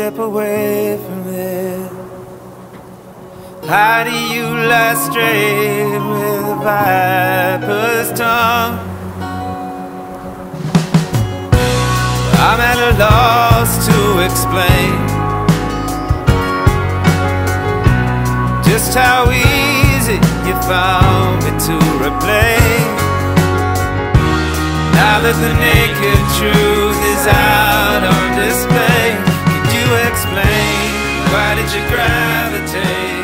step away from this? How do you lie straight with a viper's tongue? I'm at a loss to explain just how easy you found me to replace. Now that the naked truth is out on display, could you explain why did you gravitate